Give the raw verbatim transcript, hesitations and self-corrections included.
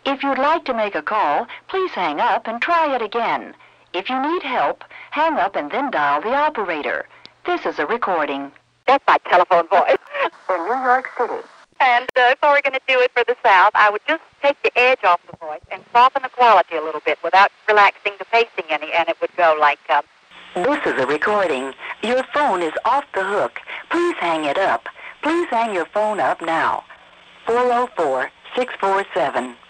If you'd like to make a call, please hang up and try it again. If you need help, hang up and then dial the operator. This is a recording. That's my telephone voice. In New York City. And uh, if I were going to do it for the South, I would just take the edge off the voice and soften the quality a little bit without relaxing the pacing any, and it would go like... Um, This is a recording. Your phone is off the hook. Please hang it up. Please hang your phone up now. four oh four, six four seven